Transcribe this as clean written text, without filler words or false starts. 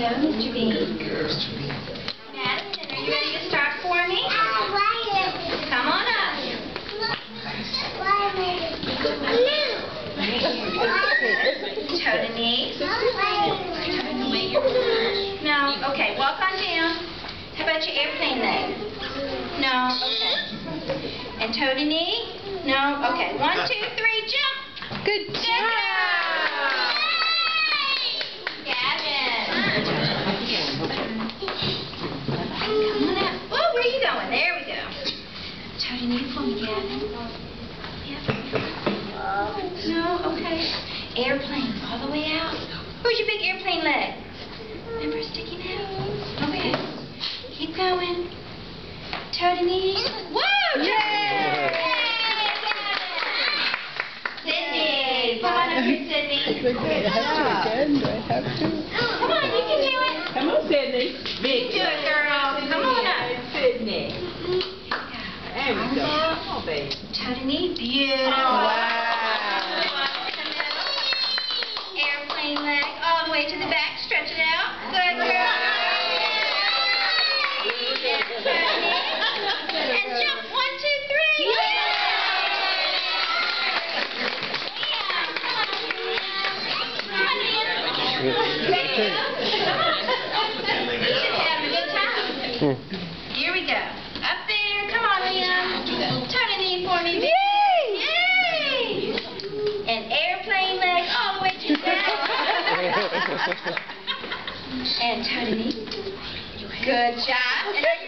go, Mr. Bean. Madison, are you ready to start for me? Come on up. Toe to knee. No. Okay, walk on down. How about your airplane leg? No. Okay. And toe to knee? No. Okay. 1, 2, 3, jump. Good job. Gavin. Come on out. Oh, where are you going? There we go. Toe to knee for me, Gavin. Yep. No. Okay. Airplane all the way out. Where's your big airplane leg? Remember sticking out? Okay. Keep going. Toe to knee. Whoa! Yay! Sydney. Come on up here, Sydney. Do I have to again? Do I have to? Come on, you can do it. Come on, Sydney. Big Do it, girl. Come on up. Sydney. There we go. Arms out. Come on, baby. Toe to knee. Beautiful. Wow. Airplane leg all the way to the back. Stretch it out. Good girl. And jump. 1, 2, 3. Come on, Ian. Ready to go? She's having a good time. Here we go. Up there. Come on, Liam. Turn a knee for me. Yay! Yay! And airplane leg all the way to the back. And turn a knee. Good job. And